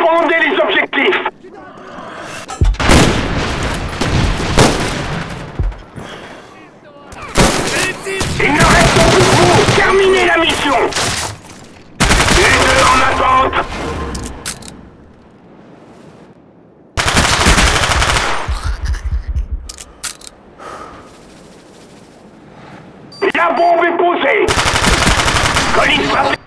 Défendez les objectifs. Il ne reste plus que vous. Terminez la mission. Les deux en attente. La bombe est posée. Collins frappe.